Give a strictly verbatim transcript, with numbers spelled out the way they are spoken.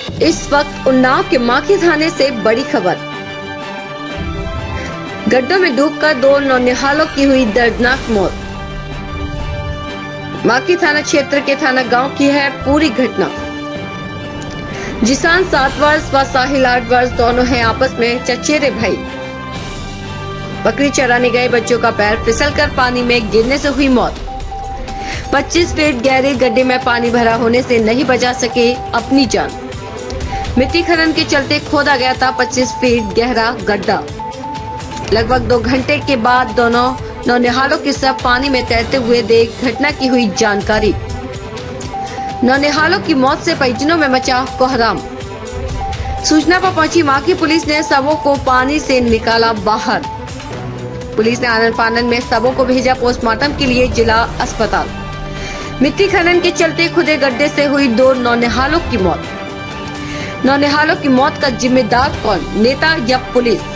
इस वक्त उन्नाव के माखी थाने से बड़ी खबर। गड्ढों में डूबकर दो नौनिहालों की हुई दर्दनाक मौत। माखी थाना क्षेत्र के थाना गांव की है पूरी घटना। जिसान सात वर्ष व साहिल आठ वर्ष दोनों हैं आपस में चचेरे भाई। बकरी चराने गए बच्चों का पैर फिसलकर पानी में गिरने से हुई मौत। पच्चीस फीट गहरे गड्ढे में पानी भरा होने से नहीं बचा सके अपनी जान। मिट्टी खनन के चलते खोदा गया था पच्चीस फीट गहरा गड्ढा। लगभग दो घंटे के बाद दोनों नौनिहालों के सब पानी में तैरते हुए देख घटना की हुई जानकारी। नौनिहालों की मौत से परिजनों में मचा कोहराम। सूचना पर पहुंची माखी पुलिस ने शवों को पानी से निकाला बाहर। पुलिस ने आनन फानन में शवों को भेजा पोस्टमार्टम के लिए जिला अस्पताल। मिट्टी खनन के चलते खुदे गड्ढे से हुई दो नौनिहालों की मौत। नौनिहालों की मौत का जिम्मेदार कौन, नेता या पुलिस?